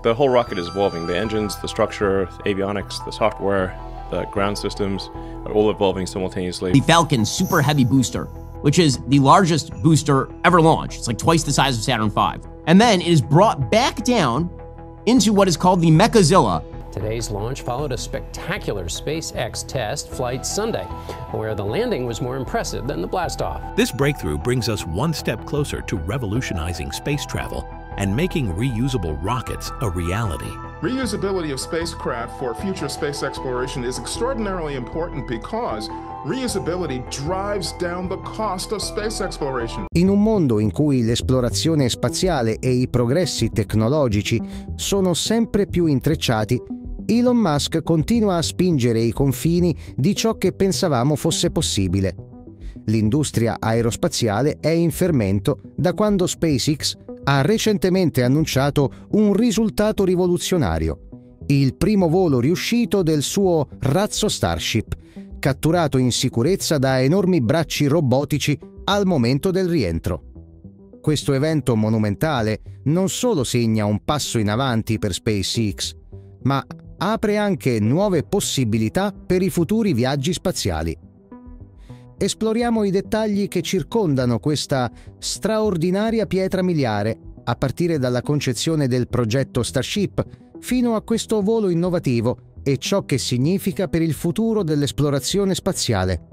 The whole rocket is evolving. The engines, the structure, the avionics, the software, the ground systems are all evolving simultaneously. The Falcon Super Heavy booster, which is the largest booster ever launched. It's like twice the size of Saturn V. And then it is brought back down into what is called the Mechazilla. Today's launch followed a spectacular SpaceX test flight Sunday, where the landing was more impressive than the blastoff. This breakthrough brings us one step closer to revolutionizing space travel and making reusable rockets a reality. Reusability of spacecraft for future space exploration is extraordinarily important because reusability drives down the cost of space exploration. In un mondo in cui l'esplorazione spaziale e i progressi tecnologici sono sempre più intrecciati, Elon Musk continua a spingere i confini di ciò che pensavamo fosse possibile. L'industria aerospaziale è in fermento da quando SpaceX ha recentemente annunciato un risultato rivoluzionario: il primo volo riuscito del suo razzo Starship, catturato in sicurezza da enormi bracci robotici al momento del rientro. Questo evento monumentale non solo segna un passo in avanti per SpaceX, ma apre anche nuove possibilità per i futuri viaggi spaziali. Esploriamo i dettagli che circondano questa straordinaria pietra miliare, a partire dalla concezione del progetto Starship fino a questo volo innovativo e ciò che significa per il futuro dell'esplorazione spaziale.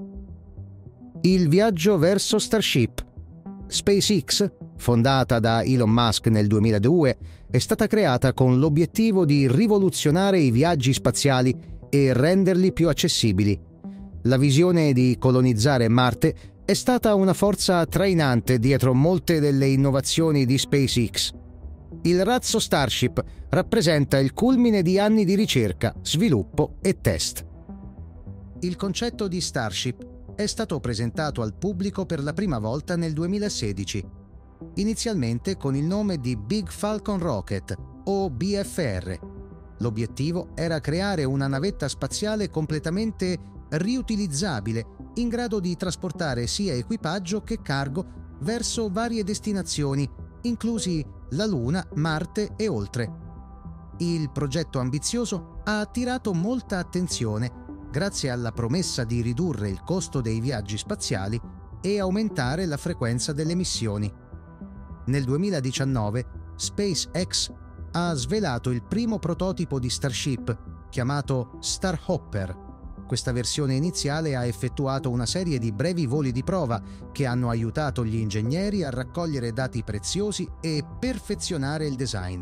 Il viaggio verso Starship. SpaceX, fondata da Elon Musk nel 2002, è stata creata con l'obiettivo di rivoluzionare i viaggi spaziali e renderli più accessibili. La visione di colonizzare Marte è stata una forza trainante dietro molte delle innovazioni di SpaceX. Il razzo Starship rappresenta il culmine di anni di ricerca, sviluppo e test. Il concetto di Starship è stato presentato al pubblico per la prima volta nel 2016, inizialmente con il nome di Big Falcon Rocket o BFR. L'obiettivo era creare una navetta spaziale completamente riutilizzabile, in grado di trasportare sia equipaggio che cargo verso varie destinazioni, inclusi la Luna, Marte e oltre. Il progetto ambizioso ha attirato molta attenzione grazie alla promessa di ridurre il costo dei viaggi spaziali e aumentare la frequenza delle missioni. Nel 2019 SpaceX ha svelato il primo prototipo di Starship, chiamato Starhopper. Questa versione iniziale ha effettuato una serie di brevi voli di prova che hanno aiutato gli ingegneri a raccogliere dati preziosi e perfezionare il design.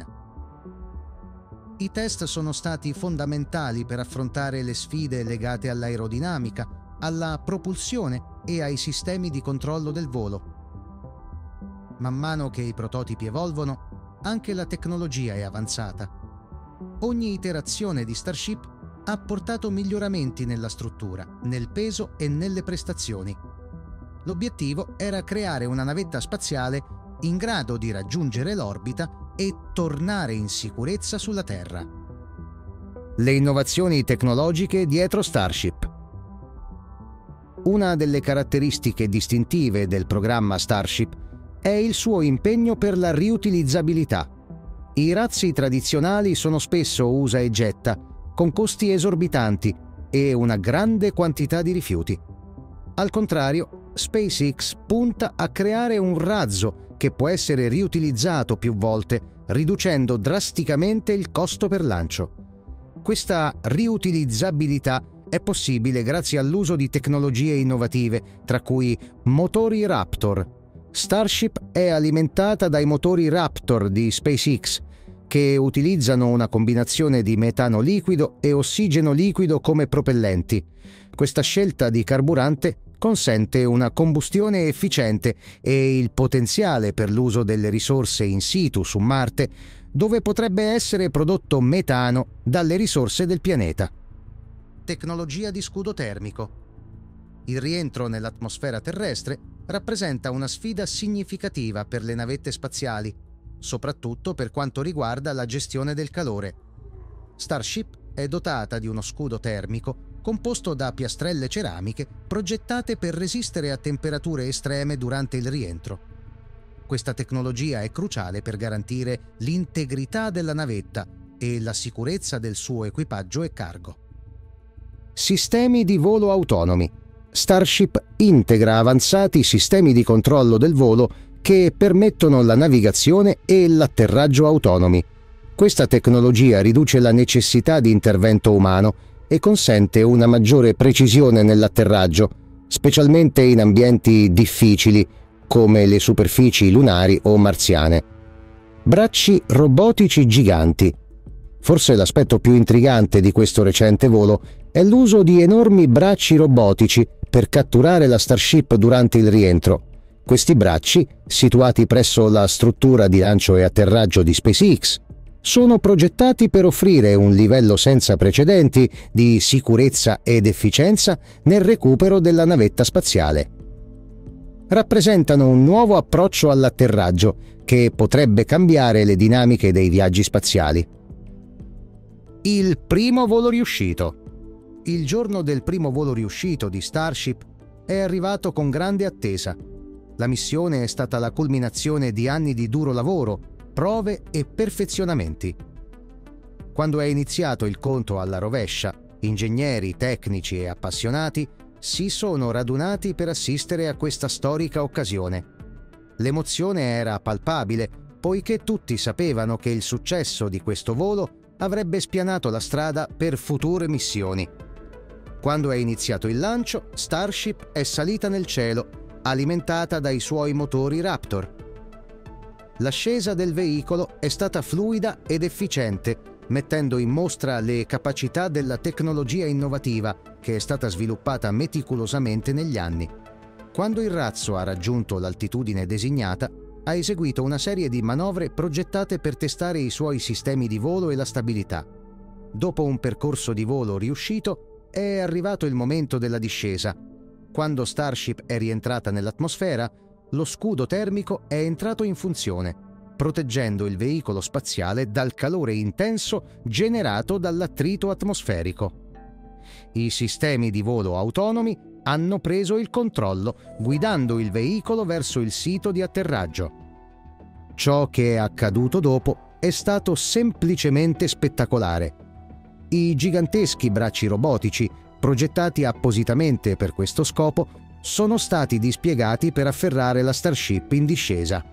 I test sono stati fondamentali per affrontare le sfide legate all'aerodinamica, alla propulsione e ai sistemi di controllo del volo. Man mano che i prototipi evolvono, anche la tecnologia è avanzata. Ogni iterazione di Starship ha portato miglioramenti nella struttura, nel peso e nelle prestazioni. L'obiettivo era creare una navetta spaziale in grado di raggiungere l'orbita e tornare in sicurezza sulla Terra. Le innovazioni tecnologiche dietro Starship. Una delle caratteristiche distintive del programma Starship è il suo impegno per la riutilizzabilità. I razzi tradizionali sono spesso usa e getta, con costi esorbitanti e una grande quantità di rifiuti. Al contrario, SpaceX punta a creare un razzo che può essere riutilizzato più volte, riducendo drasticamente il costo per lancio. Questa riutilizzabilità è possibile grazie all'uso di tecnologie innovative, tra cui motori Raptor. Starship è alimentata dai motori Raptor di SpaceX, che utilizzano una combinazione di metano liquido e ossigeno liquido come propellenti. Questa scelta di carburante consente una combustione efficiente e il potenziale per l'uso delle risorse in situ su Marte, dove potrebbe essere prodotto metano dalle risorse del pianeta. Tecnologia di scudo termico. Il rientro nell'atmosfera terrestre rappresenta una sfida significativa per le navette spaziali, soprattutto per quanto riguarda la gestione del calore. Starship è dotata di uno scudo termico composto da piastrelle ceramiche progettate per resistere a temperature estreme durante il rientro. Questa tecnologia è cruciale per garantire l'integrità della navetta e la sicurezza del suo equipaggio e cargo. Sistemi di volo autonomi. Starship integra avanzati sistemi di controllo del volo che permettono la navigazione e l'atterraggio autonomi. Questa tecnologia riduce la necessità di intervento umano e consente una maggiore precisione nell'atterraggio, specialmente in ambienti difficili come le superfici lunari o marziane. Bracci robotici giganti. Forse l'aspetto più intrigante di questo recente volo è l'uso di enormi bracci robotici per catturare la Starship durante il rientro. Questi bracci, situati presso la struttura di lancio e atterraggio di SpaceX, sono progettati per offrire un livello senza precedenti di sicurezza ed efficienza nel recupero della navetta spaziale. Rappresentano un nuovo approccio all'atterraggio che potrebbe cambiare le dinamiche dei viaggi spaziali. Il primo volo riuscito. Il giorno del primo volo riuscito di Starship è arrivato con grande attesa. La missione è stata la culminazione di anni di duro lavoro, prove e perfezionamenti. Quando è iniziato il conto alla rovescia, ingegneri, tecnici e appassionati si sono radunati per assistere a questa storica occasione. L'emozione era palpabile, poiché tutti sapevano che il successo di questo volo avrebbe spianato la strada per future missioni. Quando è iniziato il lancio, Starship è salita nel cielo, alimentata dai suoi motori Raptor. L'ascesa del veicolo è stata fluida ed efficiente, mettendo in mostra le capacità della tecnologia innovativa che è stata sviluppata meticolosamente negli anni. Quando il razzo ha raggiunto l'altitudine designata, ha eseguito una serie di manovre progettate per testare i suoi sistemi di volo e la stabilità. Dopo un percorso di volo riuscito, è arrivato il momento della discesa. Quando Starship è rientrata nell'atmosfera, lo scudo termico è entrato in funzione, proteggendo il veicolo spaziale dal calore intenso generato dall'attrito atmosferico. I sistemi di volo autonomi hanno preso il controllo, guidando il veicolo verso il sito di atterraggio. Ciò che è accaduto dopo è stato semplicemente spettacolare. I giganteschi bracci robotici, progettati appositamente per questo scopo, sono stati dispiegati per afferrare la Starship in discesa.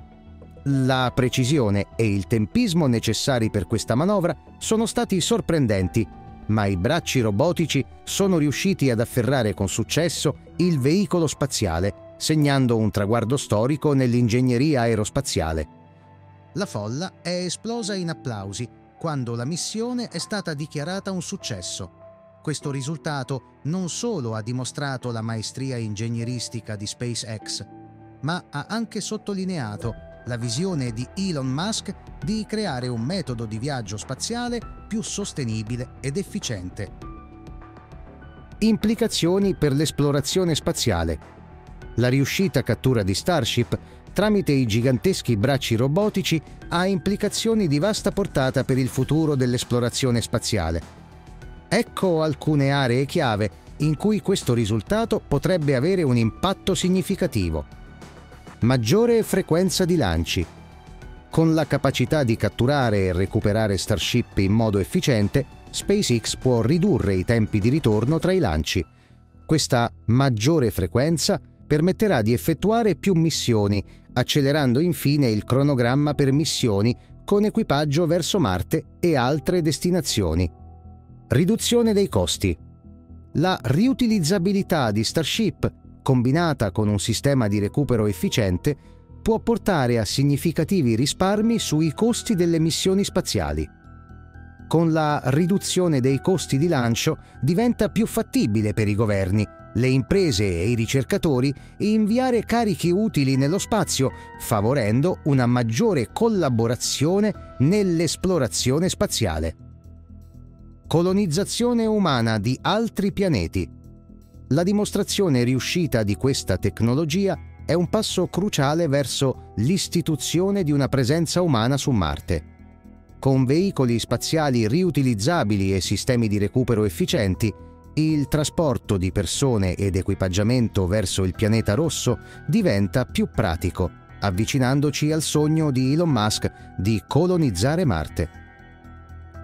La precisione e il tempismo necessari per questa manovra sono stati sorprendenti, ma i bracci robotici sono riusciti ad afferrare con successo il veicolo spaziale, segnando un traguardo storico nell'ingegneria aerospaziale. La folla è esplosa in applausi quando la missione è stata dichiarata un successo. Questo risultato non solo ha dimostrato la maestria ingegneristica di SpaceX, ma ha anche sottolineato la visione di Elon Musk di creare un metodo di viaggio spaziale più sostenibile ed efficiente. Implicazioni per l'esplorazione spaziale. La riuscita cattura di Starship tramite i giganteschi bracci robotici ha implicazioni di vasta portata per il futuro dell'esplorazione spaziale. Ecco alcune aree chiave in cui questo risultato potrebbe avere un impatto significativo. Maggiore frequenza di lanci. Con la capacità di catturare e recuperare Starship in modo efficiente, SpaceX può ridurre i tempi di ritorno tra i lanci. Questa maggiore frequenza permetterà di effettuare più missioni, accelerando infine il cronogramma per missioni con equipaggio verso Marte e altre destinazioni. Riduzione dei costi. La riutilizzabilità di Starship, combinata con un sistema di recupero efficiente, può portare a significativi risparmi sui costi delle missioni spaziali. Con la riduzione dei costi di lancio diventa più fattibile per i governi, le imprese e i ricercatori inviare carichi utili nello spazio, favorendo una maggiore collaborazione nell'esplorazione spaziale. Colonizzazione umana di altri pianeti. La dimostrazione riuscita di questa tecnologia è un passo cruciale verso l'istituzione di una presenza umana su Marte. Con veicoli spaziali riutilizzabili e sistemi di recupero efficienti, il trasporto di persone ed equipaggiamento verso il pianeta rosso diventa più pratico, avvicinandoci al sogno di Elon Musk di colonizzare Marte.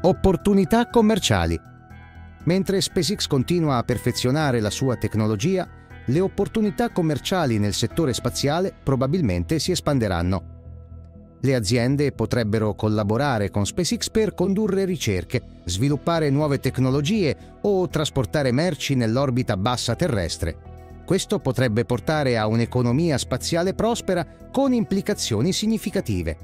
Opportunità commerciali. Mentre SpaceX continua a perfezionare la sua tecnologia, le opportunità commerciali nel settore spaziale probabilmente si espanderanno. Le aziende potrebbero collaborare con SpaceX per condurre ricerche, sviluppare nuove tecnologie o trasportare merci nell'orbita bassa terrestre. Questo potrebbe portare a un'economia spaziale prospera con implicazioni significative.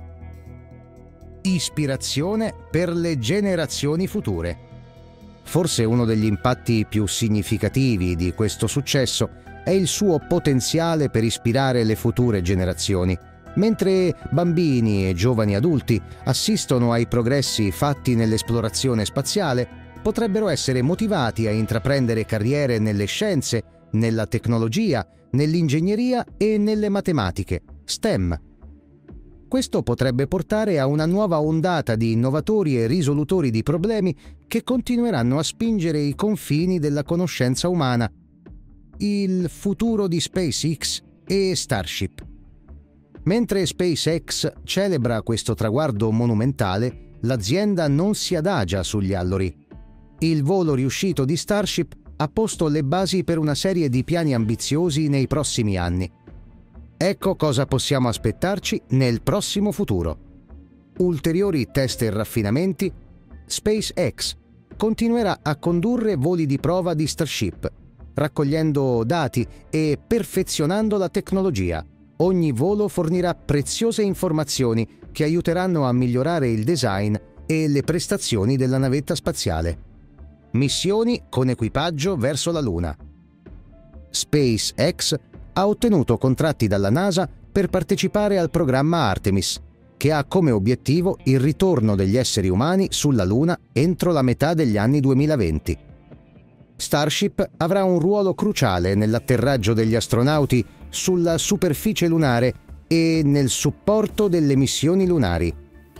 Ispirazione per le generazioni future. Forse uno degli impatti più significativi di questo successo è il suo potenziale per ispirare le future generazioni. Mentre bambini e giovani adulti assistono ai progressi fatti nell'esplorazione spaziale, potrebbero essere motivati a intraprendere carriere nelle scienze, nella tecnologia, nell'ingegneria e nelle matematiche, STEM. Questo potrebbe portare a una nuova ondata di innovatori e risolutori di problemi che continueranno a spingere i confini della conoscenza umana. Il futuro di SpaceX e Starship. Mentre SpaceX celebra questo traguardo monumentale, l'azienda non si adagia sugli allori. Il volo riuscito di Starship ha posto le basi per una serie di piani ambiziosi nei prossimi anni. Ecco cosa possiamo aspettarci nel prossimo futuro. Ulteriori test e raffinamenti. SpaceX continuerà a condurre voli di prova di Starship, raccogliendo dati e perfezionando la tecnologia. Ogni volo fornirà preziose informazioni che aiuteranno a migliorare il design e le prestazioni della navetta spaziale. Missioni con equipaggio verso la Luna. SpaceX ha ottenuto contratti dalla NASA per partecipare al programma Artemis, che ha come obiettivo il ritorno degli esseri umani sulla Luna entro la metà degli anni 2020. Starship avrà un ruolo cruciale nell'atterraggio degli astronauti sulla superficie lunare e nel supporto delle missioni lunari.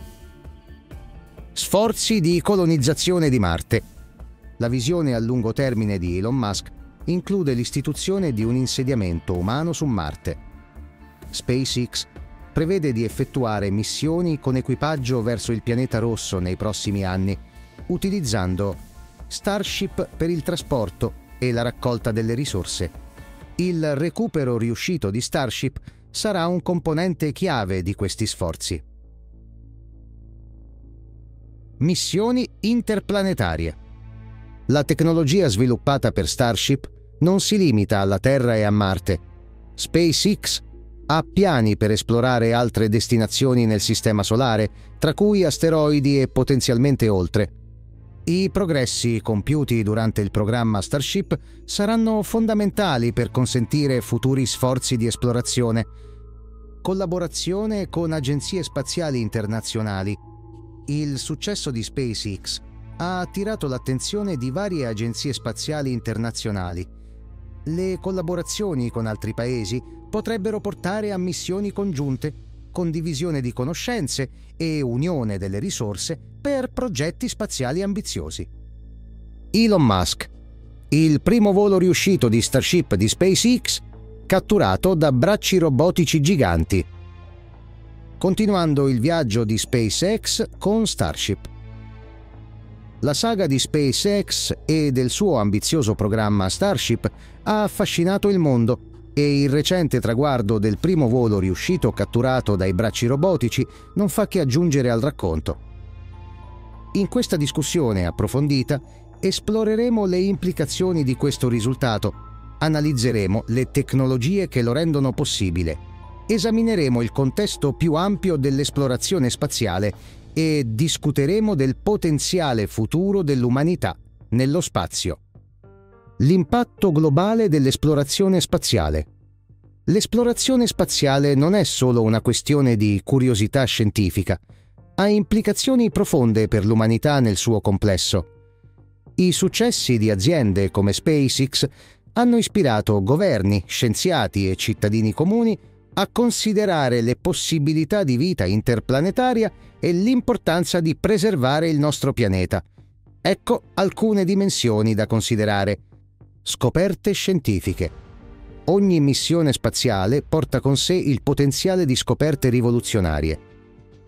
Sforzi di colonizzazione di Marte. La visione a lungo termine di Elon Musk include l'istituzione di un insediamento umano su Marte. SpaceX prevede di effettuare missioni con equipaggio verso il pianeta rosso nei prossimi anni, utilizzando Starship per il trasporto e la raccolta delle risorse. Il recupero riuscito di Starship sarà un componente chiave di questi sforzi. Missioni interplanetarie. La tecnologia sviluppata per Starship non si limita alla Terra e a Marte. SpaceX ha piani per esplorare altre destinazioni nel Sistema Solare, tra cui asteroidi e potenzialmente oltre. I progressi compiuti durante il programma Starship saranno fondamentali per consentire futuri sforzi di esplorazione. Collaborazione con agenzie spaziali internazionali. Il successo di SpaceX ha attirato l'attenzione di varie agenzie spaziali internazionali. Le collaborazioni con altri paesi potrebbero portare a missioni congiunte, condivisione di conoscenze e unione delle risorse per progetti spaziali ambiziosi. Elon Musk. Il primo volo riuscito di Starship di SpaceX catturato da bracci robotici giganti. Continuando il viaggio di SpaceX con Starship. La saga di SpaceX e del suo ambizioso programma Starship ha affascinato il mondo e il recente traguardo del primo volo riuscito catturato dai bracci robotici non fa che aggiungere al racconto. In questa discussione approfondita esploreremo le implicazioni di questo risultato, analizzeremo le tecnologie che lo rendono possibile, esamineremo il contesto più ampio dell'esplorazione spaziale e discuteremo del potenziale futuro dell'umanità nello spazio. L'impatto globale dell'esplorazione spaziale. L'esplorazione spaziale non è solo una questione di curiosità scientifica, ha implicazioni profonde per l'umanità nel suo complesso. I successi di aziende come SpaceX hanno ispirato governi, scienziati e cittadini comuni a considerare le possibilità di vita interplanetaria e l'importanza di preservare il nostro pianeta. Ecco alcune dimensioni da considerare. Scoperte scientifiche. Ogni missione spaziale porta con sé il potenziale di scoperte rivoluzionarie.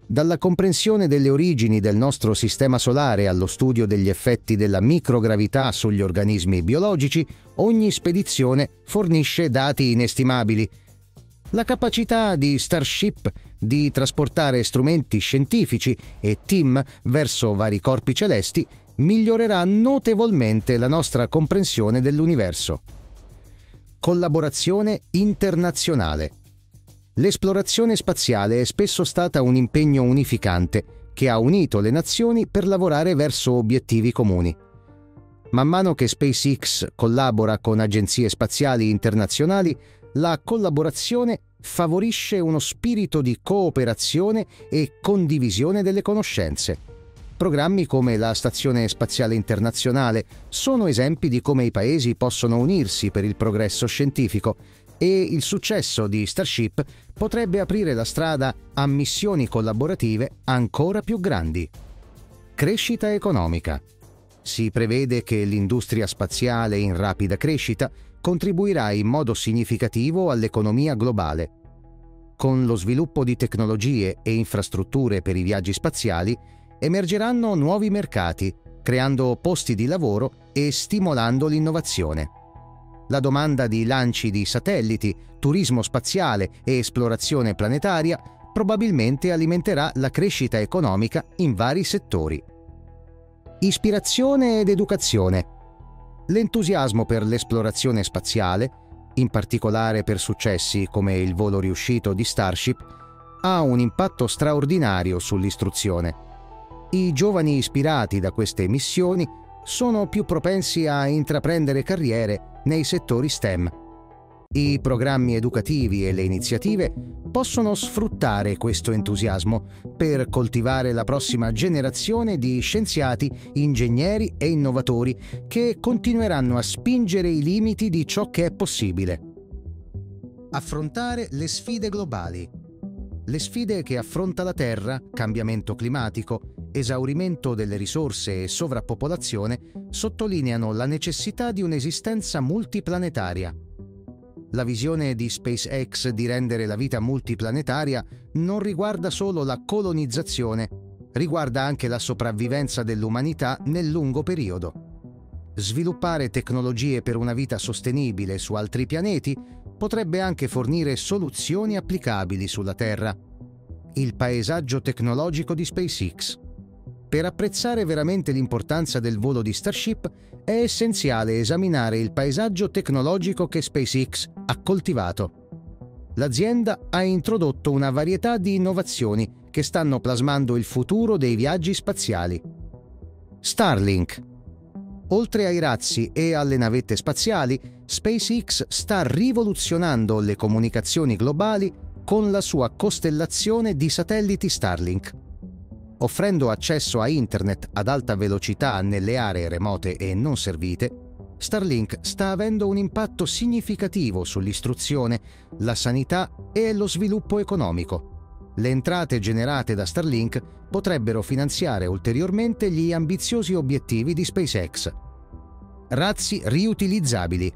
Dalla comprensione delle origini del nostro sistema solare allo studio degli effetti della microgravità sugli organismi biologici, ogni spedizione fornisce dati inestimabili. La capacità di Starship di trasportare strumenti scientifici e team verso vari corpi celesti migliorerà notevolmente la nostra comprensione dell'universo. Collaborazione internazionale. L'esplorazione spaziale è spesso stata un impegno unificante che ha unito le nazioni per lavorare verso obiettivi comuni. Man mano che SpaceX collabora con agenzie spaziali internazionali, la collaborazione favorisce uno spirito di cooperazione e condivisione delle conoscenze. Programmi come la Stazione Spaziale Internazionale sono esempi di come i paesi possono unirsi per il progresso scientifico, e il successo di Starship potrebbe aprire la strada a missioni collaborative ancora più grandi. Crescita economica. Si prevede che l'industria spaziale in rapida crescita contribuirà in modo significativo all'economia globale. Con lo sviluppo di tecnologie e infrastrutture per i viaggi spaziali, emergeranno nuovi mercati, creando posti di lavoro e stimolando l'innovazione. La domanda di lanci di satelliti, turismo spaziale e esplorazione planetaria probabilmente alimenterà la crescita economica in vari settori. Ispirazione ed educazione. L'entusiasmo per l'esplorazione spaziale, in particolare per successi come il volo riuscito di Starship, ha un impatto straordinario sull'istruzione. I giovani ispirati da queste missioni sono più propensi a intraprendere carriere nei settori STEM. I programmi educativi e le iniziative possono sfruttare questo entusiasmo per coltivare la prossima generazione di scienziati, ingegneri e innovatori che continueranno a spingere i limiti di ciò che è possibile. Affrontare le sfide globali. Le sfide che affronta la Terra, cambiamento climatico, esaurimento delle risorse e sovrappopolazione, sottolineano la necessità di un'esistenza multiplanetaria. La visione di SpaceX di rendere la vita multiplanetaria non riguarda solo la colonizzazione, riguarda anche la sopravvivenza dell'umanità nel lungo periodo. Sviluppare tecnologie per una vita sostenibile su altri pianeti potrebbe anche fornire soluzioni applicabili sulla Terra. Il paesaggio tecnologico di SpaceX. Per apprezzare veramente l'importanza del volo di Starship è essenziale esaminare il paesaggio tecnologico che SpaceX ha coltivato. L'azienda ha introdotto una varietà di innovazioni che stanno plasmando il futuro dei viaggi spaziali. Starlink. Oltre ai razzi e alle navette spaziali, SpaceX sta rivoluzionando le comunicazioni globali con la sua costellazione di satelliti Starlink. Offrendo accesso a Internet ad alta velocità nelle aree remote e non servite, Starlink sta avendo un impatto significativo sull'istruzione, la sanità e lo sviluppo economico. Le entrate generate da Starlink potrebbero finanziare ulteriormente gli ambiziosi obiettivi di SpaceX. Razzi riutilizzabili.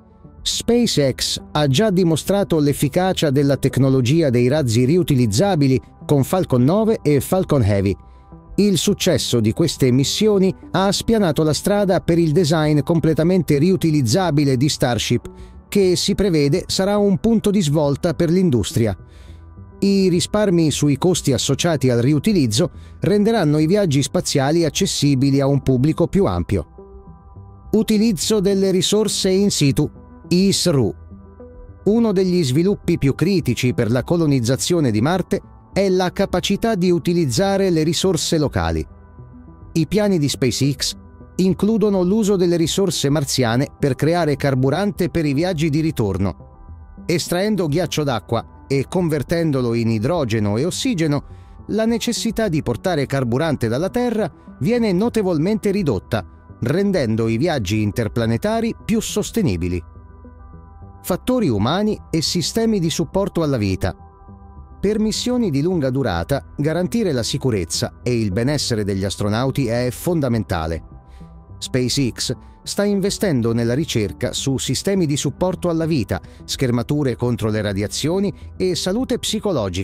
SpaceX ha già dimostrato l'efficacia della tecnologia dei razzi riutilizzabili con Falcon 9 e Falcon Heavy. Il successo di queste missioni ha spianato la strada per il design completamente riutilizzabile di Starship, che si prevede sarà un punto di svolta per l'industria. I risparmi sui costi associati al riutilizzo renderanno i viaggi spaziali accessibili a un pubblico più ampio. Utilizzo delle risorse in situ, ISRU. Uno degli sviluppi più critici per la colonizzazione di Marte è la capacità di utilizzare le risorse locali. I piani di SpaceX includono l'uso delle risorse marziane per creare carburante per i viaggi di ritorno. Estraendo ghiaccio d'acqua e convertendolo in idrogeno e ossigeno, la necessità di portare carburante dalla Terra viene notevolmente ridotta, rendendo i viaggi interplanetari più sostenibili. Fattori umani e sistemi di supporto alla vita. Per missioni di lunga durata, garantire la sicurezza e il benessere degli astronauti è fondamentale. SpaceX sta investendo nella ricerca su sistemi di supporto alla vita, schermature contro le radiazioni e salute psicologica,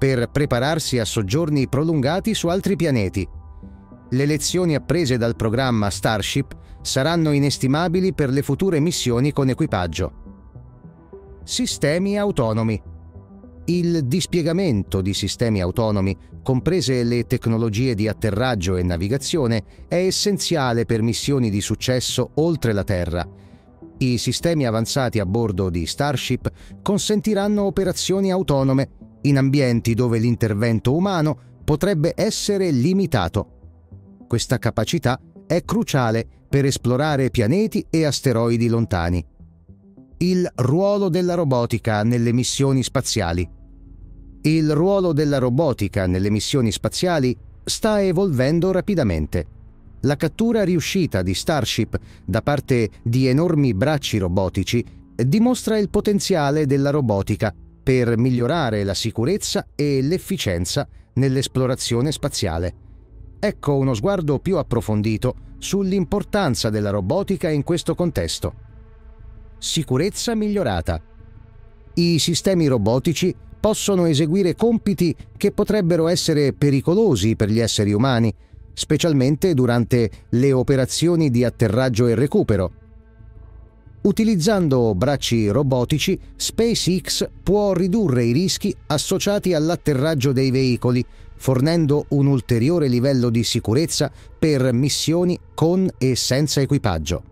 per prepararsi a soggiorni prolungati su altri pianeti. Le lezioni apprese dal programma Starship saranno inestimabili per le future missioni con equipaggio. Sistemi autonomi. Il dispiegamento di sistemi autonomi, comprese le tecnologie di atterraggio e navigazione, è essenziale per missioni di successo oltre la Terra. I sistemi avanzati a bordo di Starship consentiranno operazioni autonome in ambienti dove l'intervento umano potrebbe essere limitato. Questa capacità è cruciale per esplorare pianeti e asteroidi lontani. Il ruolo della robotica nelle missioni spaziali. Il ruolo della robotica nelle missioni spaziali sta evolvendo rapidamente. La cattura riuscita di Starship da parte di enormi bracci robotici dimostra il potenziale della robotica per migliorare la sicurezza e l'efficienza nell'esplorazione spaziale. Ecco uno sguardo più approfondito sull'importanza della robotica in questo contesto. Sicurezza migliorata. I sistemi robotici possono eseguire compiti che potrebbero essere pericolosi per gli esseri umani, specialmente durante le operazioni di atterraggio e recupero. Utilizzando bracci robotici, SpaceX può ridurre i rischi associati all'atterraggio dei veicoli, fornendo un ulteriore livello di sicurezza per missioni con e senza equipaggio.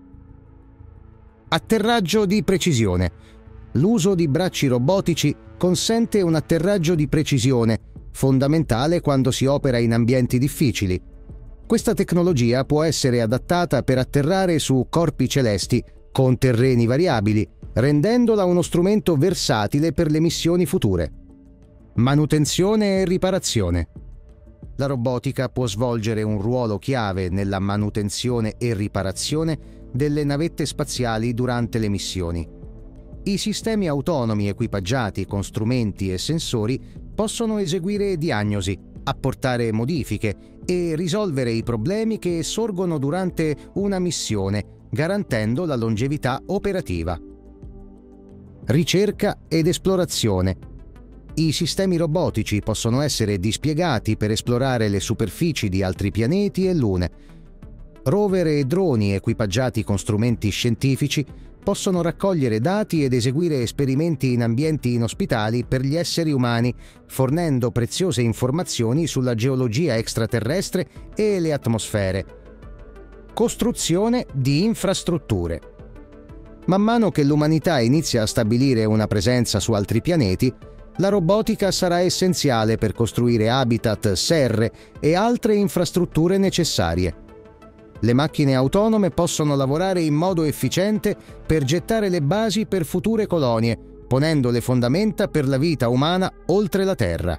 Atterraggio di precisione. L'uso di bracci robotici consente un atterraggio di precisione, fondamentale quando si opera in ambienti difficili. Questa tecnologia può essere adattata per atterrare su corpi celesti con terreni variabili, rendendola uno strumento versatile per le missioni future. Manutenzione e riparazione. La robotica può svolgere un ruolo chiave nella manutenzione e riparazione delle navette spaziali durante le missioni. I sistemi autonomi equipaggiati con strumenti e sensori possono eseguire diagnosi, apportare modifiche e risolvere i problemi che sorgono durante una missione, garantendo la longevità operativa. Ricerca ed esplorazione. I sistemi robotici possono essere dispiegati per esplorare le superfici di altri pianeti e lune. Rover e droni equipaggiati con strumenti scientifici possono raccogliere dati ed eseguire esperimenti in ambienti inospitali per gli esseri umani, fornendo preziose informazioni sulla geologia extraterrestre e le atmosfere. Costruzione di infrastrutture. Man mano che l'umanità inizia a stabilire una presenza su altri pianeti, la robotica sarà essenziale per costruire habitat, serre e altre infrastrutture necessarie. Le macchine autonome possono lavorare in modo efficiente per gettare le basi per future colonie, ponendo le fondamenta per la vita umana oltre la Terra.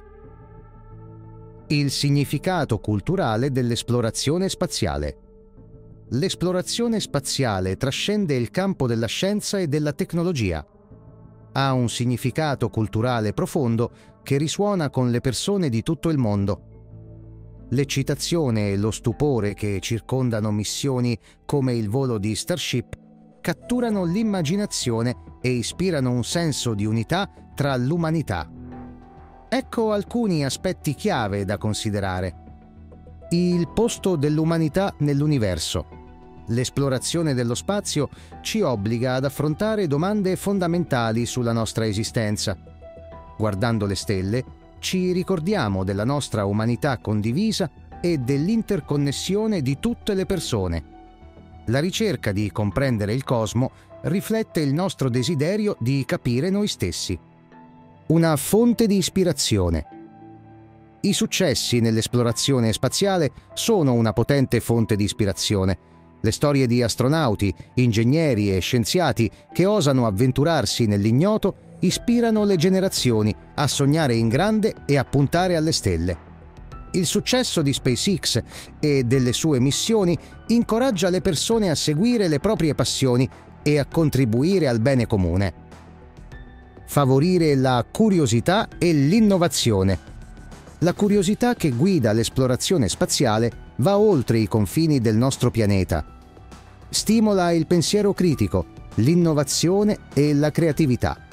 Il significato culturale dell'esplorazione spaziale. L'esplorazione spaziale trascende il campo della scienza e della tecnologia. Ha un significato culturale profondo che risuona con le persone di tutto il mondo. L'eccitazione e lo stupore che circondano missioni come il volo di Starship catturano l'immaginazione e ispirano un senso di unità tra l'umanità. Ecco alcuni aspetti chiave da considerare. Il posto dell'umanità nell'universo. L'esplorazione dello spazio ci obbliga ad affrontare domande fondamentali sulla nostra esistenza. Guardando le stelle, ci ricordiamo della nostra umanità condivisa e dell'interconnessione di tutte le persone. La ricerca di comprendere il cosmo riflette il nostro desiderio di capire noi stessi. Una fonte di ispirazione. I successi nell'esplorazione spaziale sono una potente fonte di ispirazione. Le storie di astronauti, ingegneri e scienziati che osano avventurarsi nell'ignoto ispirano le generazioni a sognare in grande e a puntare alle stelle. Il successo di SpaceX e delle sue missioni incoraggia le persone a seguire le proprie passioni e a contribuire al bene comune. Favorire la curiosità e l'innovazione. La curiosità che guida l'esplorazione spaziale va oltre i confini del nostro pianeta. Stimola il pensiero critico, l'innovazione e la creatività.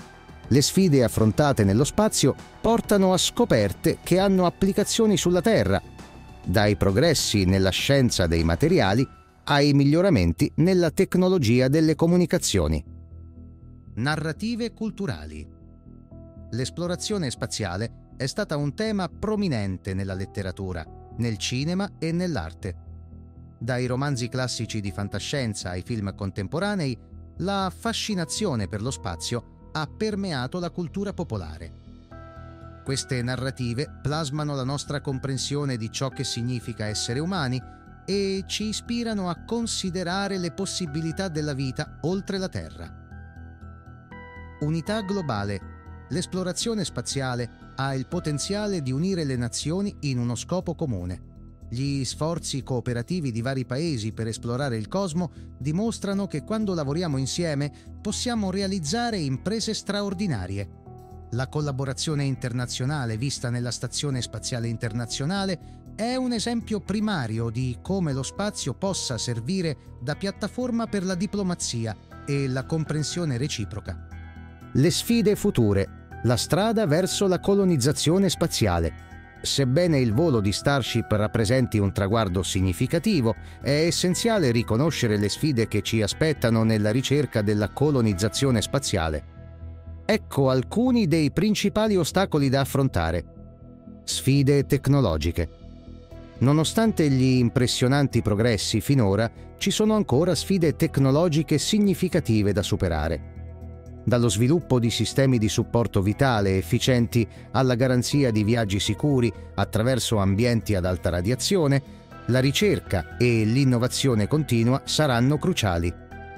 Le sfide affrontate nello spazio portano a scoperte che hanno applicazioni sulla Terra, dai progressi nella scienza dei materiali ai miglioramenti nella tecnologia delle comunicazioni. Narrative culturali. L'esplorazione spaziale è stata un tema prominente nella letteratura, nel cinema e nell'arte. Dai romanzi classici di fantascienza ai film contemporanei, la fascinazione per lo spazio ha permeato la cultura popolare. Queste narrative plasmano la nostra comprensione di ciò che significa essere umani e ci ispirano a considerare le possibilità della vita oltre la Terra. Unità globale. L'esplorazione spaziale ha il potenziale di unire le nazioni in uno scopo comune. Gli sforzi cooperativi di vari paesi per esplorare il cosmo dimostrano che quando lavoriamo insieme possiamo realizzare imprese straordinarie. La collaborazione internazionale vista nella Stazione Spaziale Internazionale è un esempio primario di come lo spazio possa servire da piattaforma per la diplomazia e la comprensione reciproca. Le sfide future. La strada verso la colonizzazione spaziale. Sebbene il volo di Starship rappresenti un traguardo significativo, è essenziale riconoscere le sfide che ci aspettano nella ricerca della colonizzazione spaziale. Ecco alcuni dei principali ostacoli da affrontare. Sfide tecnologiche. Nonostante gli impressionanti progressi finora, ci sono ancora sfide tecnologiche significative da superare. Dallo sviluppo di sistemi di supporto vitale efficienti alla garanzia di viaggi sicuri attraverso ambienti ad alta radiazione, la ricerca e l'innovazione continua saranno cruciali.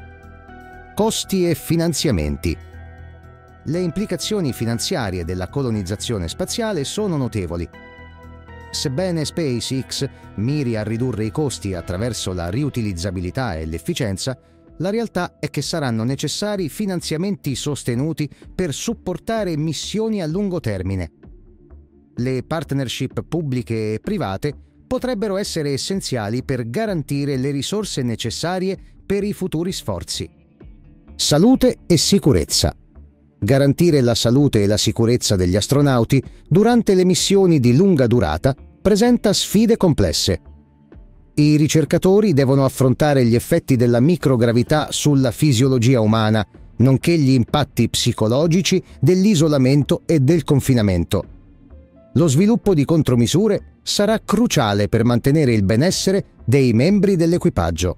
Costi e finanziamenti. Le implicazioni finanziarie della colonizzazione spaziale sono notevoli. Sebbene SpaceX miri a ridurre i costi attraverso la riutilizzabilità e l'efficienza, la realtà è che saranno necessari finanziamenti sostenuti per supportare missioni a lungo termine. Le partnership pubbliche e private potrebbero essere essenziali per garantire le risorse necessarie per i futuri sforzi. Salute e sicurezza. Garantire la salute e la sicurezza degli astronauti durante le missioni di lunga durata presenta sfide complesse. I ricercatori devono affrontare gli effetti della microgravità sulla fisiologia umana, nonché gli impatti psicologici dell'isolamento e del confinamento. Lo sviluppo di contromisure sarà cruciale per mantenere il benessere dei membri dell'equipaggio.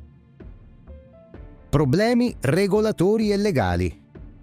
Problemi regolatori e legali.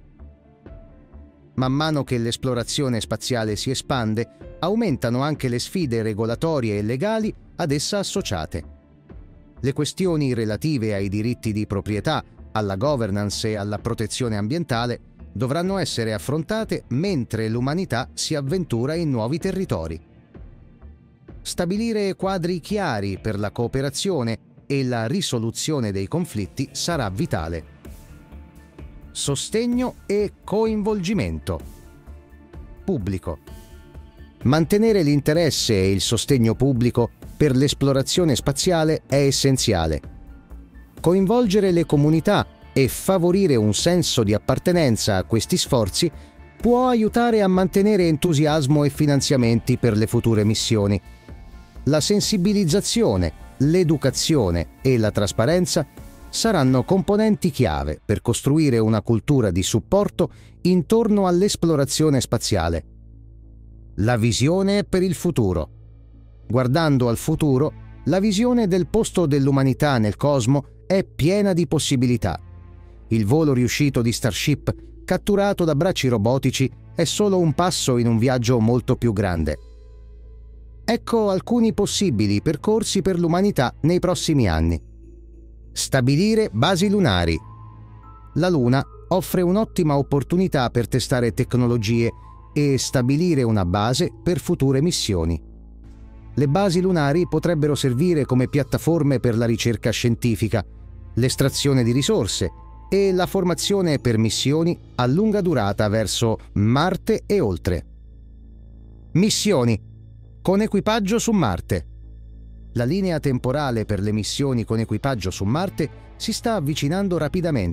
Man mano che l'esplorazione spaziale si espande, aumentano anche le sfide regolatorie e legali ad essa associate. Le questioni relative ai diritti di proprietà, alla governance e alla protezione ambientale dovranno essere affrontate mentre l'umanità si avventura in nuovi territori. Stabilire quadri chiari per la cooperazione e la risoluzione dei conflitti sarà vitale. Sostegno e coinvolgimento. Pubblico. Mantenere l'interesse e il sostegno pubblico per l'esplorazione spaziale è essenziale. Coinvolgere le comunità e favorire un senso di appartenenza a questi sforzi può aiutare a mantenere entusiasmo e finanziamenti per le future missioni. La sensibilizzazione, l'educazione e la trasparenza saranno componenti chiave per costruire una cultura di supporto intorno all'esplorazione spaziale. La visione per il futuro. Guardando al futuro, la visione del posto dell'umanità nel cosmo è piena di possibilità. Il volo riuscito di Starship, catturato da bracci robotici, è solo un passo in un viaggio molto più grande. Ecco alcuni possibili percorsi per l'umanità nei prossimi anni. Stabilire basi lunari. La Luna offre un'ottima opportunità per testare tecnologie e stabilire una base per future missioni. Le basi lunari potrebbero servire come piattaforme per la ricerca scientifica, l'estrazione di risorse e la formazione per missioni a lunga durata verso Marte e oltre. Missioni con equipaggio su Marte. La linea temporale per le missioni con equipaggio su Marte si sta avvicinando rapidamente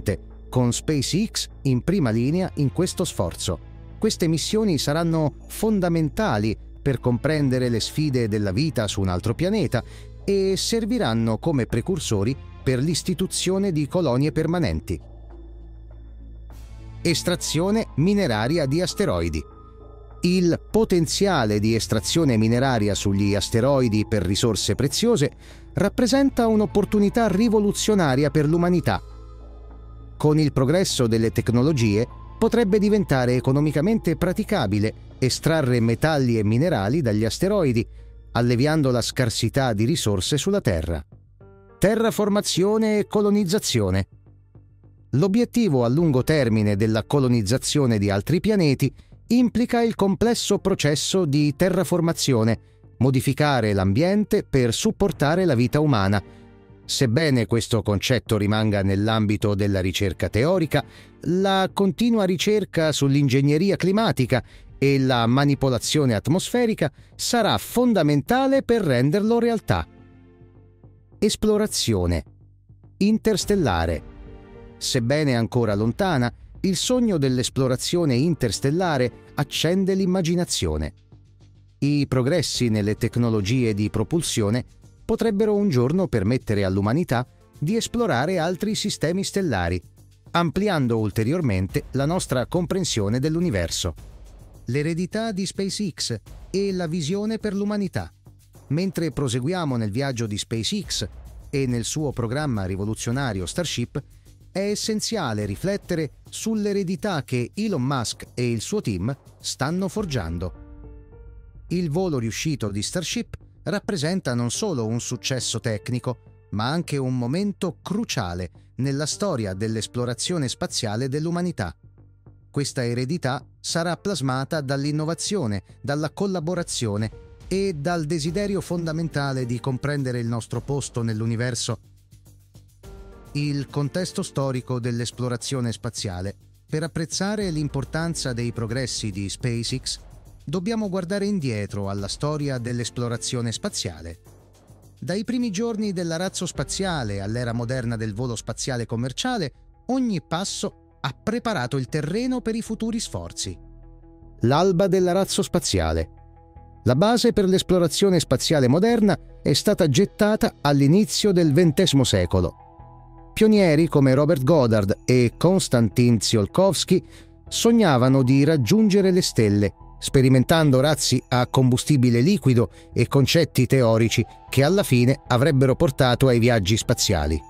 con SpaceX in prima linea in questo sforzo. Queste missioni saranno fondamentali per comprendere le sfide della vita su un altro pianeta e serviranno come precursori per l'istituzione di colonie permanenti. Estrazione mineraria di asteroidi. Il potenziale di estrazione mineraria sugli asteroidi per risorse preziose rappresenta un'opportunità rivoluzionaria per l'umanità. Con il progresso delle tecnologie potrebbe diventare economicamente praticabile estrarre metalli e minerali dagli asteroidi, alleviando la scarsità di risorse sulla Terra. Terraformazione e colonizzazione. L'obiettivo a lungo termine della colonizzazione di altri pianeti implica il complesso processo di terraformazione, modificare l'ambiente per supportare la vita umana. Sebbene questo concetto rimanga nell'ambito della ricerca teorica, la continua ricerca sull'ingegneria climatica e la manipolazione atmosferica sarà fondamentale per renderlo realtà. Esplorazione interstellare. Sebbene ancora lontana, il sogno dell'esplorazione interstellare accende l'immaginazione. I progressi nelle tecnologie di propulsione potrebbero un giorno permettere all'umanità di esplorare altri sistemi stellari, ampliando ulteriormente la nostra comprensione dell'universo. L'eredità di SpaceX e la visione per l'umanità. Mentre proseguiamo nel viaggio di SpaceX e nel suo programma rivoluzionario Starship, è essenziale riflettere sull'eredità che Elon Musk e il suo team stanno forgiando. Il volo riuscito di Starship rappresenta non solo un successo tecnico, ma anche un momento cruciale nella storia dell'esplorazione spaziale dell'umanità. Questa eredità sarà plasmata dall'innovazione, dalla collaborazione e dal desiderio fondamentale di comprendere il nostro posto nell'universo. Il contesto storico dell'esplorazione spaziale. Per apprezzare l'importanza dei progressi di SpaceX, dobbiamo guardare indietro alla storia dell'esplorazione spaziale. Dai primi giorni dell'arazzo spaziale all'era moderna del volo spaziale commerciale, ogni passo ha preparato il terreno per i futuri sforzi. L'alba dell'arazzo spaziale. La base per l'esplorazione spaziale moderna è stata gettata all'inizio del XX secolo. Pionieri come Robert Goddard e Konstantin Tsiolkovsky sognavano di raggiungere le stelle, sperimentando razzi a combustibile liquido e concetti teorici che alla fine avrebbero portato ai viaggi spaziali.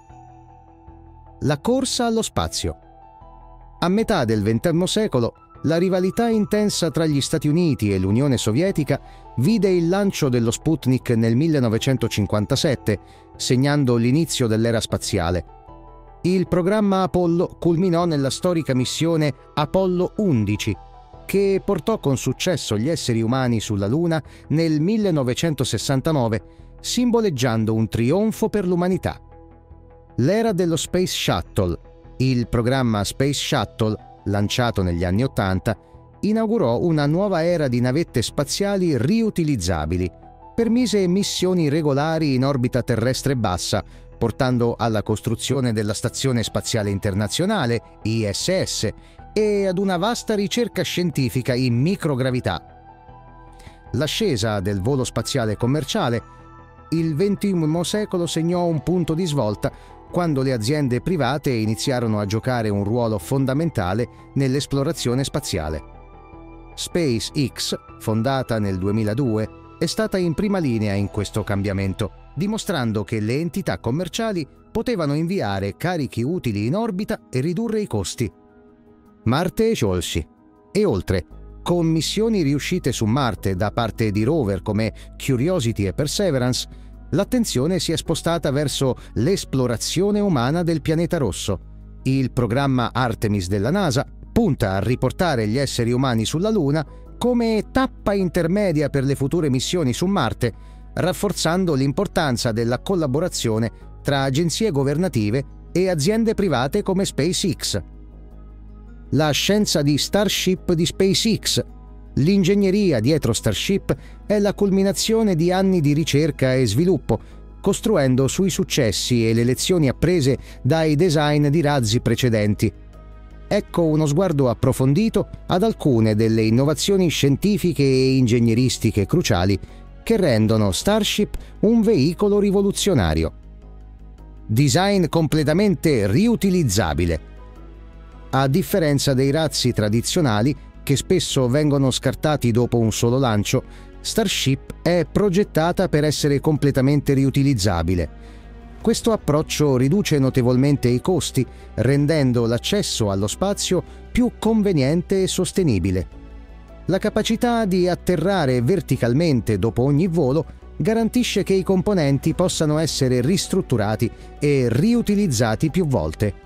La corsa allo spazio. A metà del XX secolo, la rivalità intensa tra gli Stati Uniti e l'Unione Sovietica vide il lancio dello Sputnik nel 1957, segnando l'inizio dell'era spaziale. Il programma Apollo culminò nella storica missione Apollo 11, che portò con successo gli esseri umani sulla Luna nel 1969, simboleggiando un trionfo per l'umanità. L'era dello Space Shuttle. Il programma Space Shuttle, lanciato negli anni '80, inaugurò una nuova era di navette spaziali riutilizzabili. Permise missioni regolari in orbita terrestre bassa, portando alla costruzione della Stazione Spaziale Internazionale, ISS, e ad una vasta ricerca scientifica in microgravità. L'ascesa del volo spaziale commerciale. Il XXI secolo segnò un punto di svolta quando le aziende private iniziarono a giocare un ruolo fondamentale nell'esplorazione spaziale. SpaceX, fondata nel 2002, è stata in prima linea in questo cambiamento, dimostrando che le entità commerciali potevano inviare carichi utili in orbita e ridurre i costi. Marte e Ciolci. E oltre, con missioni riuscite su Marte da parte di rover come Curiosity e Perseverance, l'attenzione si è spostata verso l'esplorazione umana del pianeta rosso. Il programma Artemis della NASA punta a riportare gli esseri umani sulla Luna come tappa intermedia per le future missioni su Marte, rafforzando l'importanza della collaborazione tra agenzie governative e aziende private come SpaceX. La scienza di Starship di SpaceX. L'ingegneria dietro Starship è la culminazione di anni di ricerca e sviluppo, costruendo sui successi e le lezioni apprese dai design di razzi precedenti. ecco uno sguardo approfondito ad alcune delle innovazioni scientifiche e ingegneristiche cruciali che rendono Starship un veicolo rivoluzionario. Design completamente riutilizzabile. A differenza dei razzi tradizionali, che spesso vengono scartati dopo un solo lancio, Starship è progettata per essere completamente riutilizzabile. Questo approccio riduce notevolmente i costi, rendendo l'accesso allo spazio più conveniente e sostenibile. La capacità di atterrare verticalmente dopo ogni volo garantisce che i componenti possano essere ristrutturati e riutilizzati più volte.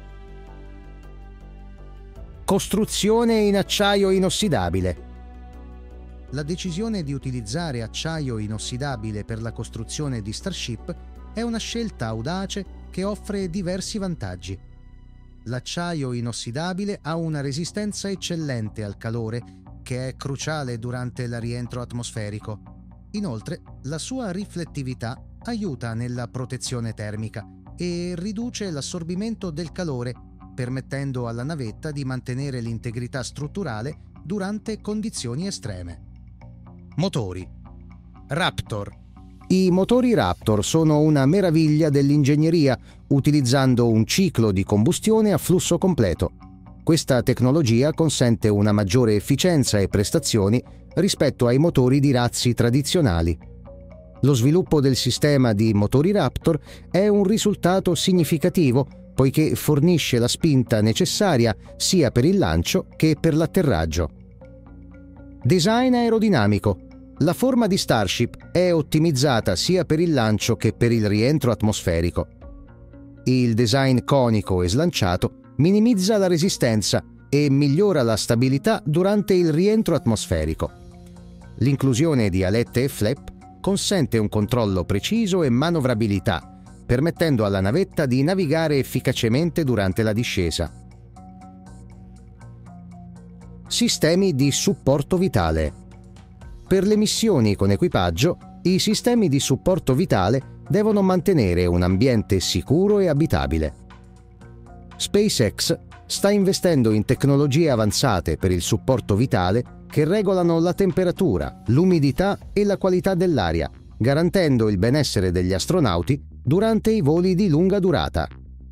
Costruzione in acciaio inossidabile. La decisione di utilizzare acciaio inossidabile per la costruzione di Starship è una scelta audace che offre diversi vantaggi. L'acciaio inossidabile ha una resistenza eccellente al calore, che è cruciale durante il rientro atmosferico. Inoltre, la sua riflettività aiuta nella protezione termica e riduce l'assorbimento del calore, permettendo alla navetta di mantenere l'integrità strutturale durante condizioni estreme. Motori. Raptor. I motori Raptor sono una meraviglia dell'ingegneria, utilizzando un ciclo di combustione a flusso completo. Questa tecnologia consente una maggiore efficienza e prestazioni rispetto ai motori di razzi tradizionali. Lo sviluppo del sistema di motori Raptor è un risultato significativo, poiché fornisce la spinta necessaria sia per il lancio che per l'atterraggio. Design aerodinamico. La forma di Starship è ottimizzata sia per il lancio che per il rientro atmosferico. Il design conico e slanciato minimizza la resistenza e migliora la stabilità durante il rientro atmosferico. L'inclusione di alette e flap consente un controllo preciso e manovrabilità, permettendo alla navetta di navigare efficacemente durante la discesa. Sistemi di supporto vitale. Per le missioni con equipaggio, i sistemi di supporto vitale devono mantenere un ambiente sicuro e abitabile. SpaceX sta investendo in tecnologie avanzate per il supporto vitale che regolano la temperatura, l'umidità e la qualità dell'aria, garantendo il benessere degli astronauti durante i voli di lunga durata.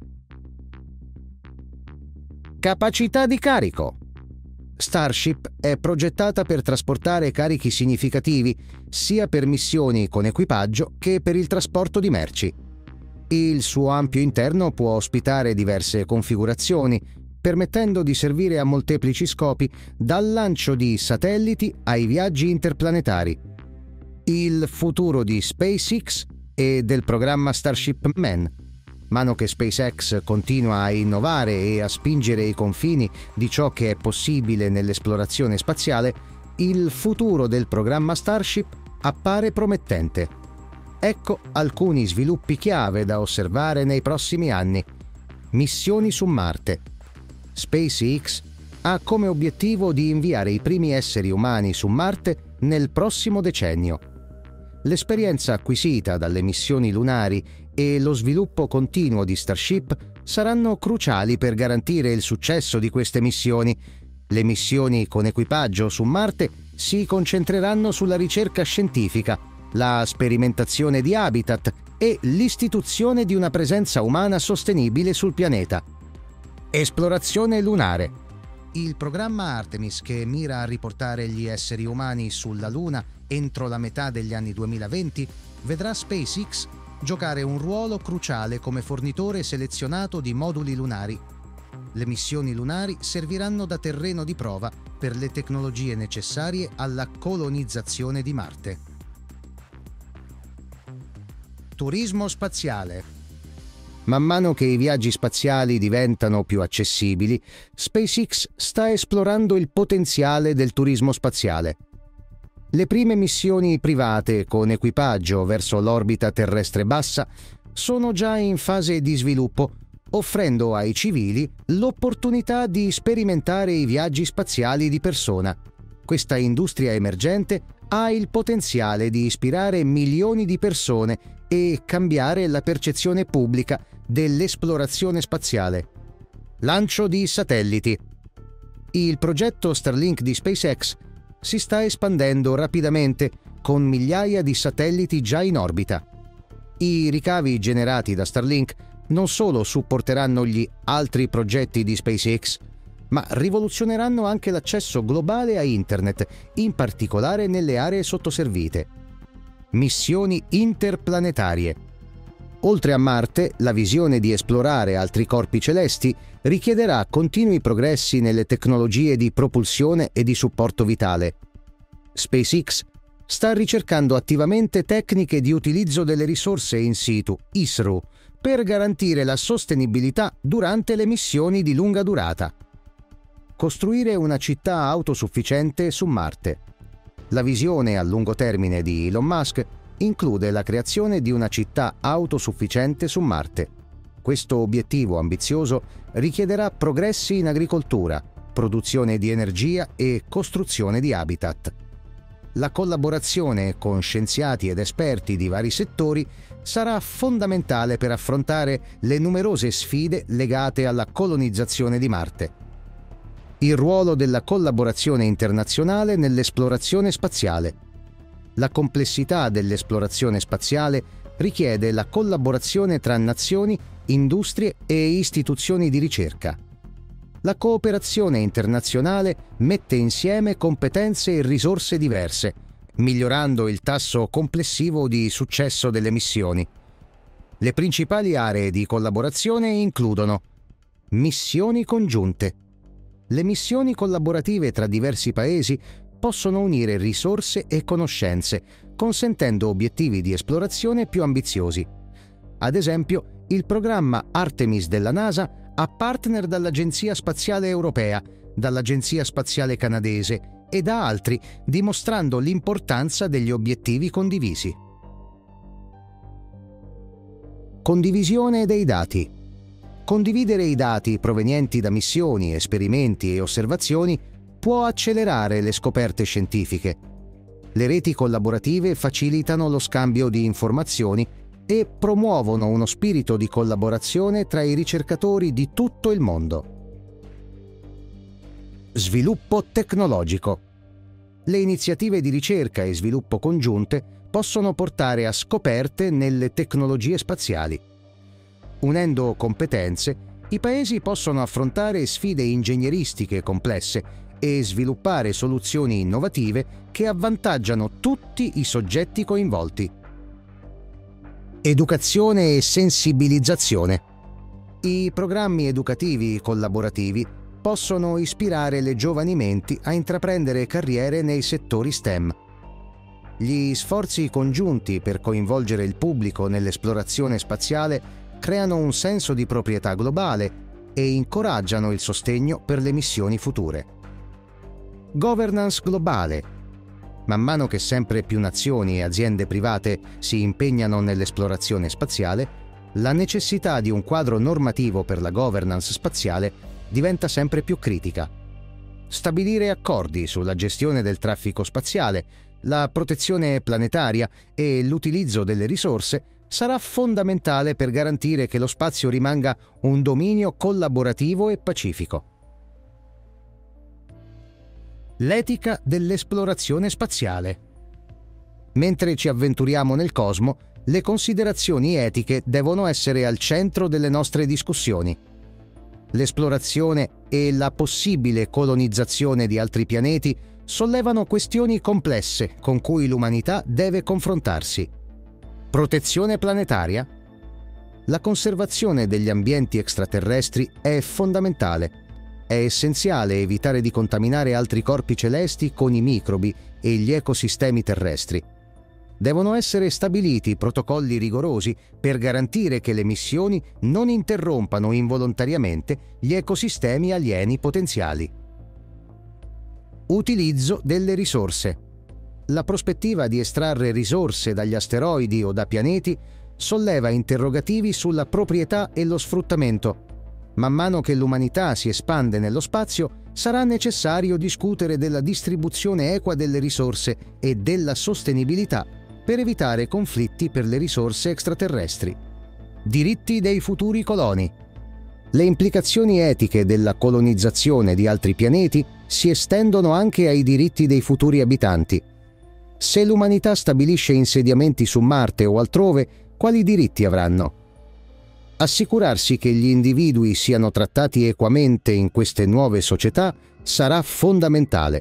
Capacità di carico. Starship è progettata per trasportare carichi significativi sia per missioni con equipaggio che per il trasporto di merci. Il suo ampio interno può ospitare diverse configurazioni, permettendo di servire a molteplici scopi, dal lancio di satelliti ai viaggi interplanetari. Il futuro di SpaceX e del programma Starship Man. Mano che SpaceX continua a innovare e a spingere i confini di ciò che è possibile nell'esplorazione spaziale, il futuro del programma Starship appare promettente. Ecco alcuni sviluppi chiave da osservare nei prossimi anni. Missioni su Marte. SpaceX ha come obiettivo di inviare i primi esseri umani su Marte nel prossimo decennio. L'esperienza acquisita dalle missioni lunari e lo sviluppo continuo di Starship saranno cruciali per garantire il successo di queste missioni. Le missioni con equipaggio su Marte si concentreranno sulla ricerca scientifica, la sperimentazione di habitat e l'istituzione di una presenza umana sostenibile sul pianeta. Esplorazione lunare. Il programma Artemis, che mira a riportare gli esseri umani sulla Luna entro la metà degli anni 2020, vedrà SpaceX giocare un ruolo cruciale come fornitore selezionato di moduli lunari. Le missioni lunari serviranno da terreno di prova per le tecnologie necessarie alla colonizzazione di Marte. Turismo spaziale. Man mano che i viaggi spaziali diventano più accessibili, SpaceX sta esplorando il potenziale del turismo spaziale. Le prime missioni private con equipaggio verso l'orbita terrestre bassa sono già in fase di sviluppo, offrendo ai civili l'opportunità di sperimentare i viaggi spaziali di persona. Questa industria emergente ha il potenziale di ispirare milioni di persone e cambiare la percezione pubblica dell'esplorazione spaziale. Lancio di satelliti. Il progetto Starlink di SpaceX si sta espandendo rapidamente, con migliaia di satelliti già in orbita. I ricavi generati da Starlink non solo supporteranno gli altri progetti di SpaceX, ma rivoluzioneranno anche l'accesso globale a Internet, in particolare nelle aree sottoservite. Missioni interplanetarie. Oltre a Marte, la visione di esplorare altri corpi celesti richiederà continui progressi nelle tecnologie di propulsione e di supporto vitale. SpaceX sta ricercando attivamente tecniche di utilizzo delle risorse in situ, ISRU, per garantire la sostenibilità durante le missioni di lunga durata. Costruire una città autosufficiente su Marte. La visione a lungo termine di Elon Musk include la creazione di una città autosufficiente su Marte. Questo obiettivo ambizioso richiederà progressi in agricoltura, produzione di energia e costruzione di habitat. La collaborazione con scienziati ed esperti di vari settori sarà fondamentale per affrontare le numerose sfide legate alla colonizzazione di Marte. Il ruolo della collaborazione internazionale nell'esplorazione spaziale. La complessità dell'esplorazione spaziale richiede la collaborazione tra nazioni, industrie e istituzioni di ricerca. La cooperazione internazionale mette insieme competenze e risorse diverse, migliorando il tasso complessivo di successo delle missioni. Le principali aree di collaborazione includono: missioni congiunte. Le missioni collaborative tra diversi paesi possono unire risorse e conoscenze, consentendo obiettivi di esplorazione più ambiziosi. Ad esempio, il programma Artemis della NASA ha partner dall'Agenzia Spaziale Europea, dall'Agenzia Spaziale Canadese e da altri, dimostrando l'importanza degli obiettivi condivisi. Condivisione dei dati. Condividere i dati provenienti da missioni, esperimenti e osservazioni può accelerare le scoperte scientifiche. Le reti collaborative facilitano lo scambio di informazioni e promuovono uno spirito di collaborazione tra i ricercatori di tutto il mondo. Sviluppo tecnologico. Le iniziative di ricerca e sviluppo congiunte possono portare a scoperte nelle tecnologie spaziali. Unendo competenze, i paesi possono affrontare sfide ingegneristiche complesse e sviluppare soluzioni innovative che avvantaggiano tutti i soggetti coinvolti. Educazione e sensibilizzazione. I programmi educativi collaborativi possono ispirare le giovani menti a intraprendere carriere nei settori STEM. Gli sforzi congiunti per coinvolgere il pubblico nell'esplorazione spaziale creano un senso di proprietà globale e incoraggiano il sostegno per le missioni future. Governance globale. Man mano che sempre più nazioni e aziende private si impegnano nell'esplorazione spaziale, la necessità di un quadro normativo per la governance spaziale diventa sempre più critica. Stabilire accordi sulla gestione del traffico spaziale, la protezione planetaria e l'utilizzo delle risorse sarà fondamentale per garantire che lo spazio rimanga un dominio collaborativo e pacifico. L'etica dell'esplorazione spaziale. Mentre ci avventuriamo nel cosmo, le considerazioni etiche devono essere al centro delle nostre discussioni. L'esplorazione e la possibile colonizzazione di altri pianeti sollevano questioni complesse con cui l'umanità deve confrontarsi. Protezione planetaria? La conservazione degli ambienti extraterrestri è fondamentale. È essenziale evitare di contaminare altri corpi celesti con i microbi e gli ecosistemi terrestri. Devono essere stabiliti protocolli rigorosi per garantire che le missioni non interrompano involontariamente gli ecosistemi alieni potenziali. Utilizzo delle risorse. La prospettiva di estrarre risorse dagli asteroidi o da pianeti solleva interrogativi sulla proprietà e lo sfruttamento. Man mano che l'umanità si espande nello spazio, sarà necessario discutere della distribuzione equa delle risorse e della sostenibilità per evitare conflitti per le risorse extraterrestri. Diritti dei futuri coloni. Le implicazioni etiche della colonizzazione di altri pianeti si estendono anche ai diritti dei futuri abitanti. Se l'umanità stabilisce insediamenti su Marte o altrove, quali diritti avranno? Assicurarsi che gli individui siano trattati equamente in queste nuove società sarà fondamentale.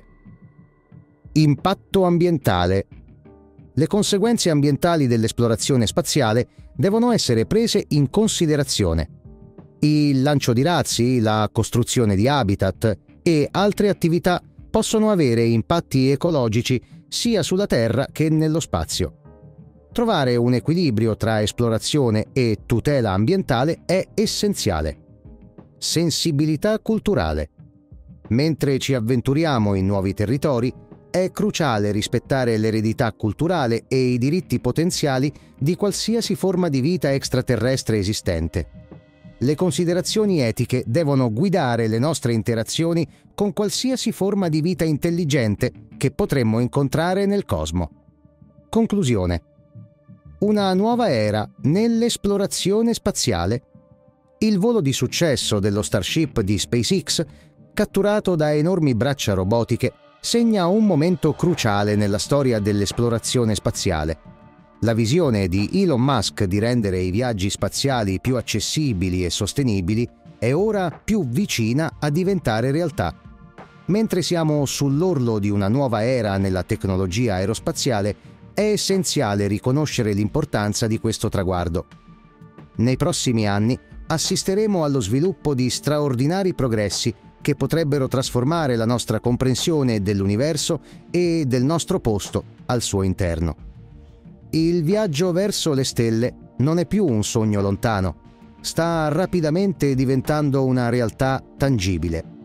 Impatto ambientale. Le conseguenze ambientali dell'esplorazione spaziale devono essere prese in considerazione. Il lancio di razzi, la costruzione di habitat e altre attività possono avere impatti ecologici sia sulla Terra che nello spazio. Trovare un equilibrio tra esplorazione e tutela ambientale è essenziale. Sensibilità culturale. Mentre ci avventuriamo in nuovi territori, è cruciale rispettare l'eredità culturale e i diritti potenziali di qualsiasi forma di vita extraterrestre esistente. Le considerazioni etiche devono guidare le nostre interazioni con qualsiasi forma di vita intelligente che potremmo incontrare nel cosmo. Conclusione. Una nuova era nell'esplorazione spaziale. Il volo di successo dello Starship di SpaceX, catturato da enormi braccia robotiche, segna un momento cruciale nella storia dell'esplorazione spaziale. La visione di Elon Musk di rendere i viaggi spaziali più accessibili e sostenibili è ora più vicina a diventare realtà. Mentre siamo sull'orlo di una nuova era nella tecnologia aerospaziale, è essenziale riconoscere l'importanza di questo traguardo. Nei prossimi anni assisteremo allo sviluppo di straordinari progressi che potrebbero trasformare la nostra comprensione dell'universo e del nostro posto al suo interno. Il viaggio verso le stelle non è più un sogno lontano, sta rapidamente diventando una realtà tangibile.